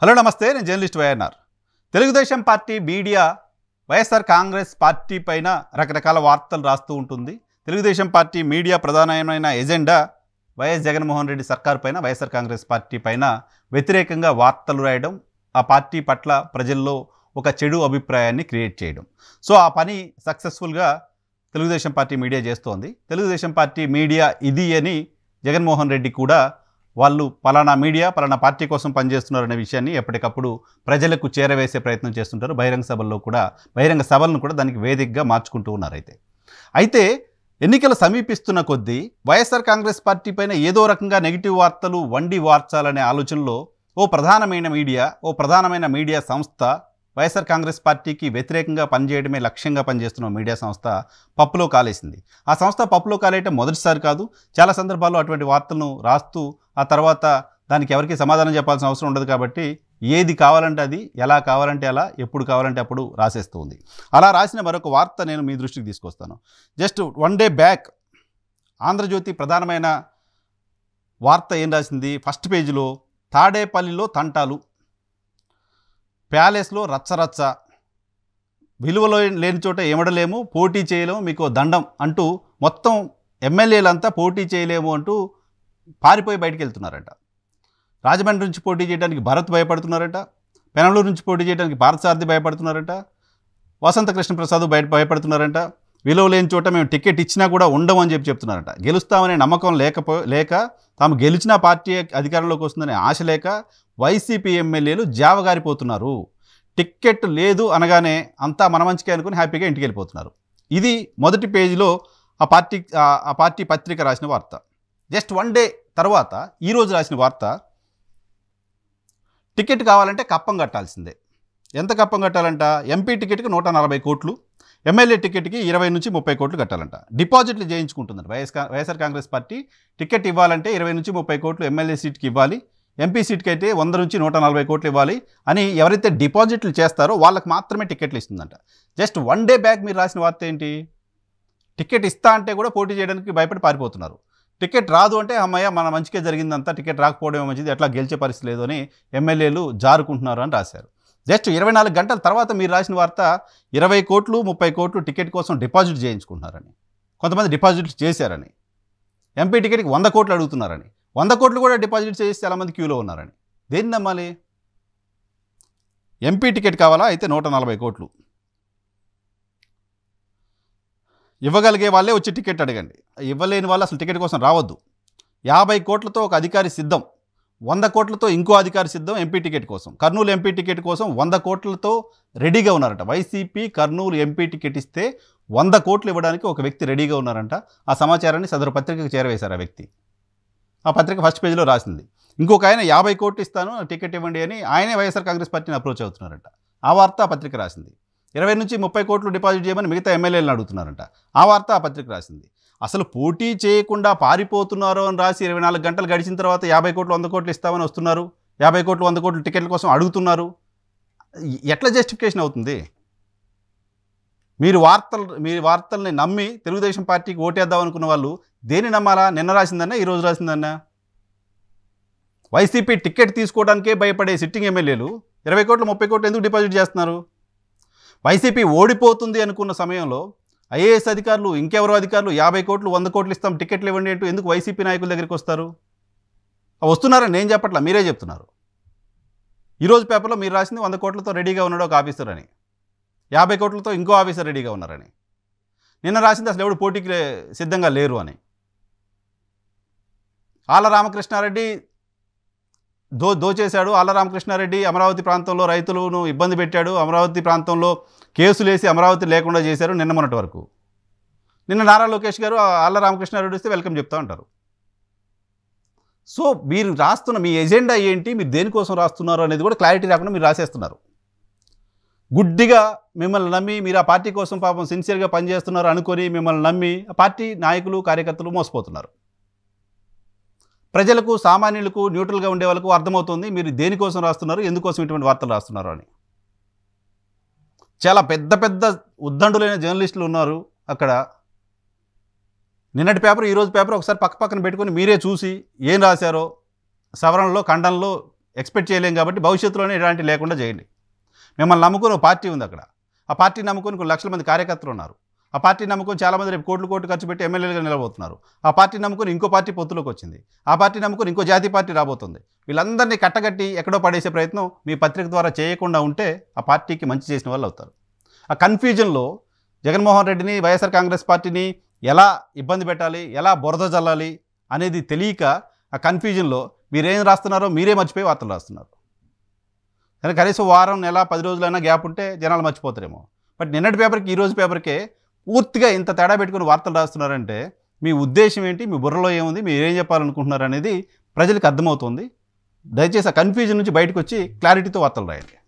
Hello నమస్తే, నేను journalist YNR. Telugu Desam party media YSR Congress party పైన రకరకాల వార్తలు రాస్తూ ఉంటుంది. తెలుగుదేశం పార్టీ మీడియా ప్రధానమైన ఎజెండా వైఎస్ జగన్మోహన్ రెడ్డి సర్కార్ పైన, వైఎస్ఆర్ కాంగ్రెస్ పార్టీ పైన వ్యతిరేకంగా వార్తలు రాయడం, ఆ పార్టీ పట్ల ప్రజల్లో ఒక చెడు అభిప్రాయాన్ని క్రియేట్ చేయడం. సో ఆ పని సక్సెస్ఫుల్గా తెలుగుదేశం పార్టీ మీడియా చేస్తోంది. తెలుగుదేశం పార్టీ మీడియా ఇది అని జగన్మోహన్ రెడ్డి కూడా వాళ్ళు పలానా మీడియా పలానా పార్టీ కోసం పనిచేస్తున్నారనే విషయాన్ని ఎప్పటికప్పుడు ప్రజలకు చేరవేసే ప్రయత్నం చేస్తుంటారు. బహిరంగ సభలను కూడా దానికి వేదికగా మార్చుకుంటూ ఉన్నారు. అయితే ఎన్నికలు సమీపిస్తున్న కొద్దీ వైఎస్ఆర్ కాంగ్రెస్ పార్టీ పైన ఏదో రకంగా నెగిటివ్ వార్తలు వండి వార్చాలనే ఆలోచనలో ఓ ప్రధానమైన మీడియా సంస్థ, వైఎస్ఆర్ కాంగ్రెస్ పార్టీకి వ్యతిరేకంగా పనిచేయడమే లక్ష్యంగా పనిచేస్తున్న మీడియా సంస్థ పప్పులో కాలేసింది. ఆ సంస్థ పప్పులో కాలేయటం మొదటిసారి కాదు. చాలా సందర్భాల్లో అటువంటి వార్తలను రాస్తూ ఆ తర్వాత దానికి ఎవరికి సమాధానం చెప్పాల్సిన అవసరం ఉండదు కాబట్టి ఏది కావాలంటే అది, ఎలా కావాలంటే అలా, ఎప్పుడు కావాలంటే అప్పుడు రాసేస్తూ ఉంది. అలా రాసిన మరొక వార్త నేను మీ దృష్టికి తీసుకొస్తాను. Just one day back Andhra Jyothi ప్రధానమైన వార్త ఏం రాసింది? ఫస్ట్ పేజీలో తాడేపల్లిలో తంటాలు, ప్యాలెస్లో రచ్చరచ్చ, విలువలో లేని చోట ఏమడలేము, పోటీ చేయలేము, మీకు దండం అంటూ మొత్తం ఎమ్మెల్యేలంతా పోటీ చేయలేము అంటూ పారిపోయి బయటికి వెళ్తున్నారట. రాజమండ్రి నుంచి పోటీ చేయడానికి భరత్ భయపడుతున్నారట, పెనమలూరు నుంచి పోటీ చేయడానికి పార్థసారథి భయపడుతున్నారట, వసంత కృష్ణప్రసాద్ భయపడుతున్నారట. విలువ లేని చోట మేము టికెట్ ఇచ్చినా కూడా ఉండమని చెప్తున్నారట. గెలుస్తామనే నమ్మకం లేక తాము గెలిచిన పార్టీ అధికారంలోకి వస్తుందనే ఆశ లేక వైసీపీ ఎమ్మెల్యేలు జావగారిపోతున్నారు. టికెట్ లేదు అనగానే అంతా మన మంచికే అనుకుని హ్యాపీగా ఇంటికి వెళ్ళిపోతున్నారు. ఇది మొదటి పేజీలో ఆ పార్టీ పత్రిక రాసిన వార్త. జస్ట్ వన్ డే తర్వాత ఈరోజు రాసిన వార్త, టికెట్ కావాలంటే కప్పం కట్టాల్సిందే. ఎంత కప్పం కట్టాలంట? ఎంపీ టికెట్కి 140 కోట్లు, ఎమ్మెల్యే టికెట్కి 20 నుంచి 30 కోట్లు కట్టాలంట. డిపాజిట్లు చేయించుకుంటున్నారు. వైఎస్ఆర్ కాంగ్రెస్ పార్టీ టికెట్ ఇవ్వాలంటే 20 నుంచి 30 కోట్లు ఎమ్మెల్యే సీట్కి ఇవ్వాలి, ఎంపీ సీట్కి అయితే 100 నుంచి 140 కోట్లు ఇవ్వాలి అని ఎవరైతే డిపాజిట్లు చేస్తారో వాళ్ళకి మాత్రమే టికెట్లు ఇస్తుందంట. జస్ట్ వన్ డే బ్యాక్ మీరు రాసిన వార్త ఏంటి? టికెట్ ఇస్తా అంటే కూడా పోటీ చేయడానికి భయపడి పారిపోతున్నారు. టికెట్ రాదు అంటే అమ్మయ్య మన మంచిగా జరిగిందంతా, టికెట్ రాకపోవడమే మంచిది, ఎట్లా గెలిచే పరిస్థితి లేదు అని ఎమ్మెల్యేలు జారుకుంటున్నారు అని రాశారు. జస్ట్ 24 గంటల తర్వాత మీరు రాసిన వార్త 20 కోట్లు 30 కోట్లు టికెట్ కోసం డిపాజిట్ చేయించుకుంటున్నారని, కొంతమంది డిపాజిట్లు చేశారని, ఎంపీ టికెట్కి 100 కోట్లు అడుగుతున్నారని, 100 కోట్లు కూడా డిపాజిట్ చేసి చాలామంది క్యూలో ఉన్నారని. దేన్ని నమ్మాలి? ఎంపీ టికెట్ కావాలా? అయితే 140 కోట్లు ఇవ్వగలిగే వాళ్ళే వచ్చి టికెట్ అడగండి. ఇవ్వలేని వాళ్ళు అసలు టికెట్ కోసం రావద్దు. 50 కోట్లతో ఒక అధికారి సిద్ధం, 100 కోట్లతో ఇంకో అధికారి సిద్ధం ఎంపీ టికెట్ కోసం. కర్నూలు ఎంపీ టికెట్ కోసం 100 కోట్లతో రెడీగా ఉన్నారట. వైసీపీ కర్నూలు ఎంపీ టికెట్ ఇస్తే 100 కోట్లు ఇవ్వడానికి ఒక వ్యక్తి రెడీగా ఉన్నారంట. ఆ సమాచారాన్ని సదరు పత్రికకు చేరవేశారు ఆ వ్యక్తి. ఆ పత్రిక ఫస్ట్ పేజీలో రాసింది. ఇంకొక ఆయన 50 కోట్లు ఇస్తాను టికెట్ ఇవ్వండి అని ఆయనే వైఎస్ఆర్ కాంగ్రెస్ పార్టీని అప్రోచ్ అవుతున్నారంట. ఆ వార్త ఆ పత్రిక రాసింది. 20 నుంచి 30 కోట్లు డిపాజిట్ చేయమని మిగతా ఎమ్మెల్యేలను అడుగుతున్నారంట. ఆ వార్త ఆ పత్రిక రాసింది. అసలు పోటీ చేయకుండా పారిపోతున్నారు అని రాసి 24 గంటలు గడిచిన తర్వాత 50 కోట్లు 100 కోట్లు ఇస్తామని వస్తున్నారు, 50 కోట్లు 100 కోట్లు టికెట్ల కోసం అడుగుతున్నారు. ఎట్లా జస్టిఫికేషన్ అవుతుంది? మీరు వార్తల్ని నమ్మి తెలుగుదేశం పార్టీకి ఓటేద్దాం అనుకున్న వాళ్ళు దేని నమ్మాలా? నిన్న రాసిందన్నా, ఈరోజు రాసిందన్నా? వైసీపీ టికెట్ తీసుకోవడానికే భయపడే సిట్టింగ్ ఎమ్మెల్యేలు 20 కోట్లు 30 కోట్లు ఎందుకు డిపాజిట్ చేస్తున్నారు? వైసీపీ ఓడిపోతుంది అనుకున్న సమయంలో ఐఏఎస్ అధికారులు, ఇంకెవరో అధికారులు 50 కోట్లు 100 కోట్లు ఇస్తాం టికెట్లు ఇవ్వండి అంటూ ఎందుకు వైసీపీ నాయకుల దగ్గరికి వస్తారు? వస్తున్నారని నేను చెప్పట్లా, మీరే చెప్తున్నారు. ఈరోజు పేపర్లో మీరు రాసింది 100 కోట్లతో రెడీగా ఉన్నాడు ఒక ఆఫీసర్ అని, 50 కోట్లతో ఇంకో ఆఫీసర్ రెడీగా ఉన్నారని. నిన్న రాసింది అసలు ఎవడు పోటీకి సిద్ధంగా లేరు అని. ఆళ్ల రామకృష్ణారెడ్డి దోచేశాడు, ఆళ్ల రామకృష్ణారెడ్డి అమరావతి ప్రాంతంలో రైతులను ఇబ్బంది పెట్టాడు, అమరావతి ప్రాంతంలో కేసులేసి అమరావతి లేకుండా చేశారు నిన్న మొన్నటి వరకు. నిన్న నారా లోకేష్ గారు ఆళ్ల రామకృష్ణారెడ్డి వస్తే వెల్కమ్ చెప్తా ఉంటారు. సో మీరు రాస్తున్న మీ ఎజెండా ఏంటి, మీరు దేనికోసం రాస్తున్నారు అనేది కూడా క్లారిటీ రాకుండా మీరు రాసేస్తున్నారు. గుడ్డిగా మిమ్మల్ని నమ్మి మీరు ఆ పార్టీ కోసం పాపం సిన్సియర్గా పనిచేస్తున్నారు అనుకొని మిమ్మల్ని నమ్మి ఆ పార్టీ నాయకులు కార్యకర్తలు మోసపోతున్నారు. ప్రజలకు, సామాన్యులకు, న్యూట్రల్గా ఉండే వాళ్ళకు అర్థమవుతుంది మీరు దేనికోసం రాస్తున్నారు, ఎందుకోసం ఇటువంటి వార్తలు రాస్తున్నారు అని. చాలా పెద్ద పెద్ద ఉద్దండులైన జర్నలిస్టులు ఉన్నారు అక్కడ. నిన్నటి పేపర్ ఈరోజు పేపర్ ఒకసారి పక్కన పెట్టుకొని మీరే చూసి ఏం రాశారో, సవరణలో ఖండనలో ఎక్స్పెక్ట్ చేయలేం కాబట్టి భవిష్యత్తులోనే ఇలాంటి లేకుండా చేయండి. మిమ్మల్ని నమ్ముకుని ఒక పార్టీ ఉంది అక్కడ. ఆ పార్టీ నమ్ముకుని కొన్ని లక్షల మంది కార్యకర్తలు ఉన్నారు. ఆ పార్టీ నమ్ముకుని చాలామంది రేపు కోట్లు ఖర్చు పెట్టి ఎమ్మెల్యేలుగా నిలబోతున్నారు. ఆ పార్టీ నమ్ముకుని ఇంకో పార్టీ పొత్తులోకి వచ్చింది. ఆ పార్టీ నమ్ముకుని ఇంకో జాతీయ పార్టీ రాబోతుంది. వీళ్ళందరినీ కట్టగట్టి ఎక్కడో పడేసే ప్రయత్నం మీ పత్రిక ద్వారా చేయకుండా ఉంటే ఆ పార్టీకి మంచి చేసిన వాళ్ళు అవుతారు. ఆ కన్ఫ్యూజన్లో జగన్మోహన్ రెడ్డిని, వైఎస్ఆర్ కాంగ్రెస్ పార్టీని ఎలా ఇబ్బంది పెట్టాలి, ఎలా బురద జల్లాలి అనేది తెలియక ఆ కన్ఫ్యూజన్లో మీరేం రాస్తున్నారో మీరే మర్చిపోయి వార్తలు రాస్తున్నారు. కానీ కనీసం వారం, నెల, 10 రోజులైనా గ్యాప్ ఉంటే జనాలు మర్చిపోతారేమో. బట్ నిన్నటి పేపర్కి ఈరోజు పేపర్కే పూర్తిగా ఇంత తేడా పెట్టుకుని వార్తలు రాస్తున్నారంటే మీ ఉద్దేశం ఏంటి, మీ బుర్రలో ఏముంది, మీరు ఏం చెప్పాలనుకుంటున్నారు అనేది ప్రజలకు అర్థమవుతుంది. దయచేసి ఆ కన్ఫ్యూజన్ నుంచి బయటకు వచ్చి క్లారిటీతో వార్తలు రాయండి.